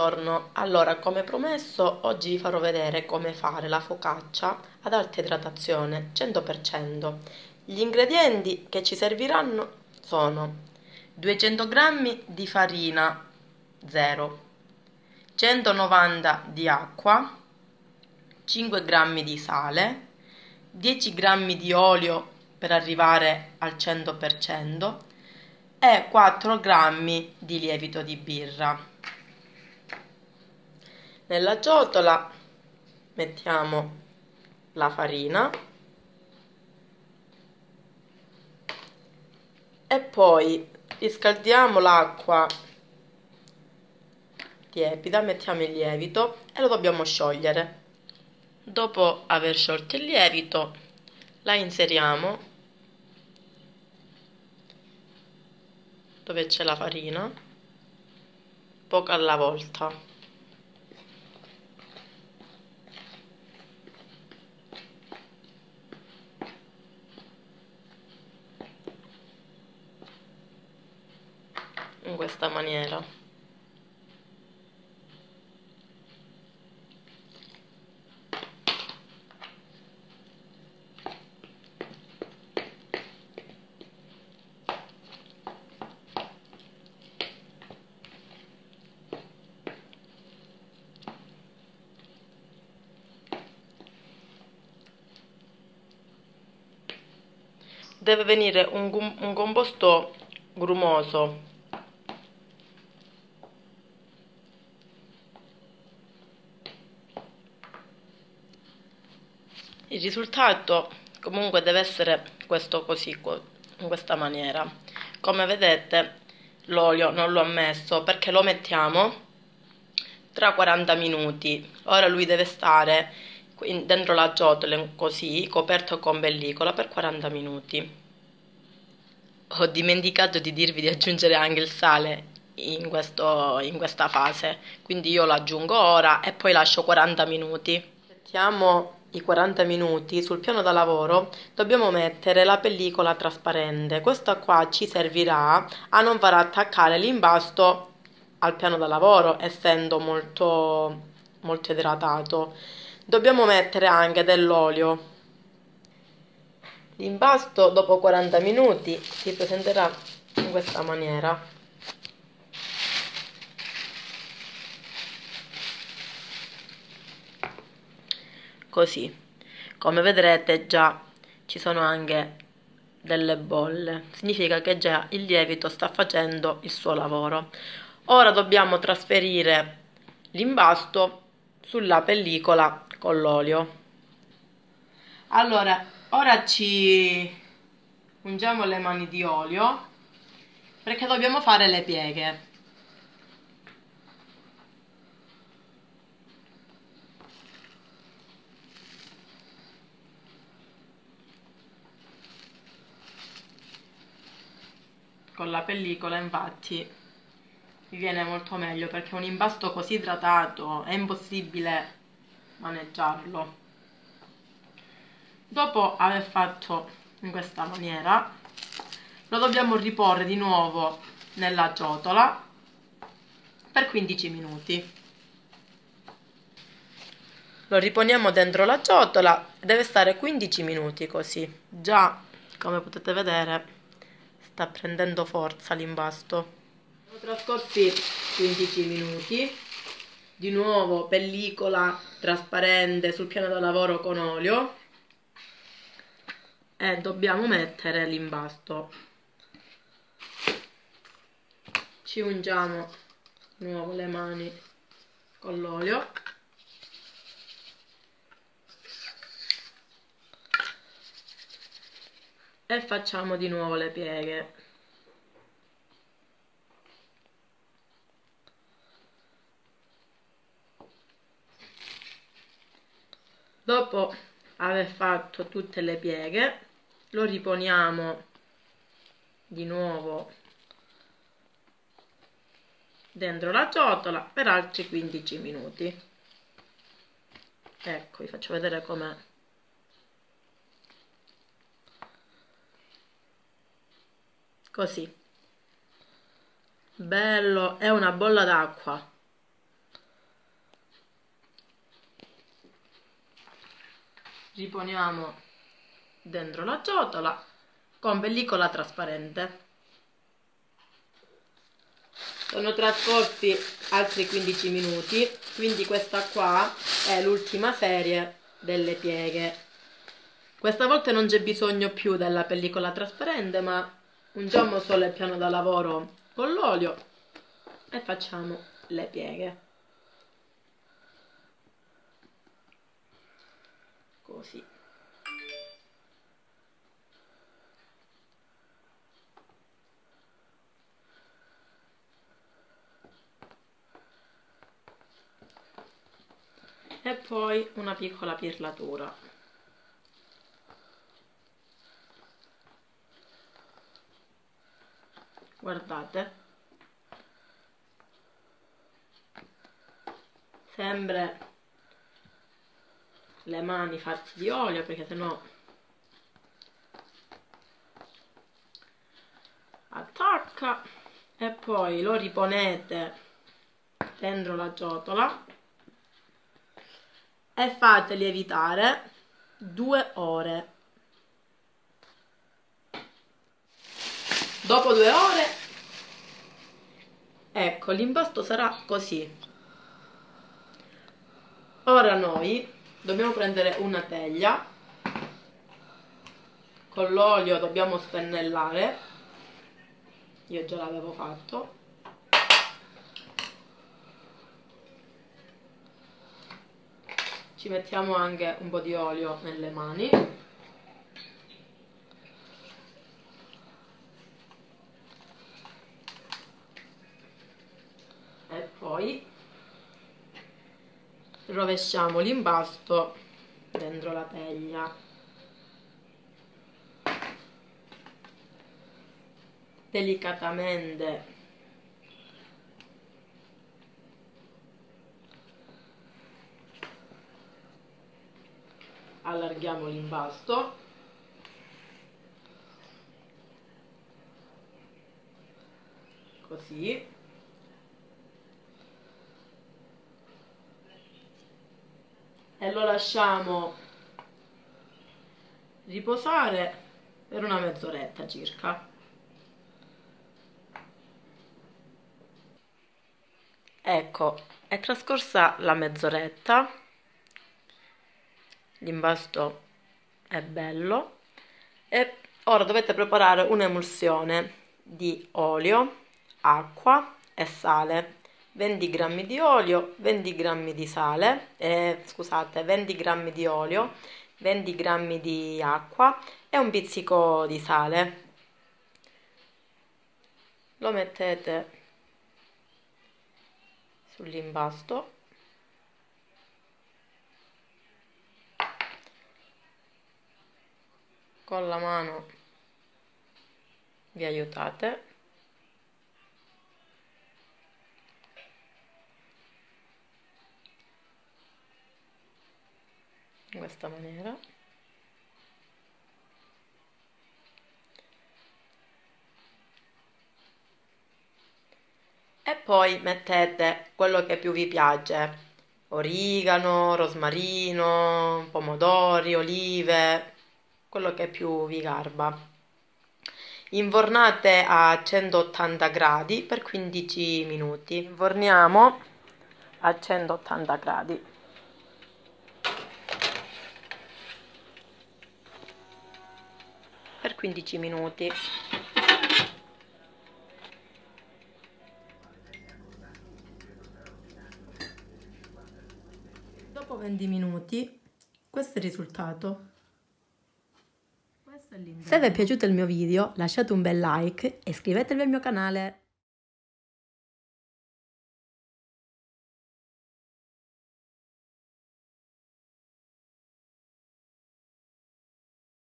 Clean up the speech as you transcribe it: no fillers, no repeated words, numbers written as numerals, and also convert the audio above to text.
Buongiorno, allora come promesso oggi vi farò vedere come fare la focaccia ad alta idratazione 100%. Gli ingredienti che ci serviranno sono 200 g di farina 0, 190 di acqua, 5 g di sale, 10 g di olio per arrivare al 100% e 4 g di lievito di birra. Nella ciotola mettiamo la farina e poi riscaldiamo l'acqua tiepida, mettiamo il lievito e lo dobbiamo sciogliere. Dopo aver sciolto il lievito la inseriamo dove c'è la farina, poco alla volta. In questa maniera. Deve venire un composto grumoso. Il risultato comunque deve essere questo così, in questa maniera. Come vedete l'olio non l'ho messo perché lo mettiamo tra 40 minuti. Ora lui deve stare dentro la ciotola così, coperto con pellicola per 40 minuti. Ho dimenticato di dirvi di aggiungere anche il sale in questa fase, quindi io lo aggiungo ora e poi lascio 40 minuti. Mettiamo i 40 minuti sul piano da lavoro, dobbiamo mettere la pellicola trasparente. Questa qua ci servirà a non far attaccare l'impasto al piano da lavoro, essendo molto idratato. Dobbiamo mettere anche dell'olio. L'impasto dopo 40 minuti si presenterà in questa maniera. Così, come vedrete già ci sono anche delle bolle, significa che già il lievito sta facendo il suo lavoro. Ora dobbiamo trasferire l'impasto sulla pellicola con l'olio. Allora, ora ci ungiamo le mani di olio perché dobbiamo fare le pieghe. Con la pellicola infatti mi viene molto meglio perché un impasto così idratato è impossibile maneggiarlo. Dopo aver fatto in questa maniera lo dobbiamo riporre di nuovo nella ciotola per 15 minuti. Lo riponiamo dentro la ciotola, deve stare 15 minuti così. Già, come potete vedere, sta prendendo forza l'impasto. Sono trascorsi 15 minuti, di nuovo pellicola trasparente sul piano da lavoro con olio e dobbiamo mettere l'impasto. Ci ungiamo di nuovo le mani con l'olio e facciamo di nuovo le pieghe. Dopo aver fatto tutte le pieghe lo riponiamo di nuovo dentro la ciotola per altri 15 minuti. Ecco, vi faccio vedere com'è. Così. Bello, è una bolla d'acqua. riponiamo dentro la ciotola con pellicola trasparente. Sono trascorsi altri 15 minuti, quindi questa qua è l'ultima serie delle pieghe. Questa volta non c'è bisogno più della pellicola trasparente, ma ungiamo solo il piano da lavoro con l'olio e facciamo le pieghe. Così. E poi una piccola pirlatura. Guardate, sempre le mani fatte di olio, perché sennò attacca, e poi lo riponete dentro la ciotola e fate lievitare 2 ore. Dopo 2 ore, ecco, l'impasto sarà così. Ora noi dobbiamo prendere una teglia, con l'olio dobbiamo spennellare, io già l'avevo fatto. Ci mettiamo anche un po' di olio nelle mani. E poi rovesciamo l'impasto dentro la teglia. Delicatamente allarghiamo l'impasto. Così. E lo lasciamo riposare per una mezz'oretta circa. Ecco, è trascorsa la mezz'oretta, l'impasto è bello e ora dovete preparare un'emulsione di olio, acqua e sale. 20 g di olio, 20 g di sale, scusate, 20 g di olio, 20 g di acqua e un pizzico di sale. Lo mettete sull'impasto con la mano, vi aiutate in questa maniera. E poi mettete quello che più vi piace: origano, rosmarino, pomodori, olive, quello che più vi garba. Infornate a 180 gradi per 15 minuti. Inforniamo a 180 gradi. Per 15 minuti. Dopo 20 minuti, questo è il risultato. Se vi è piaciuto il mio video, lasciate un bel like e iscrivetevi al mio canale.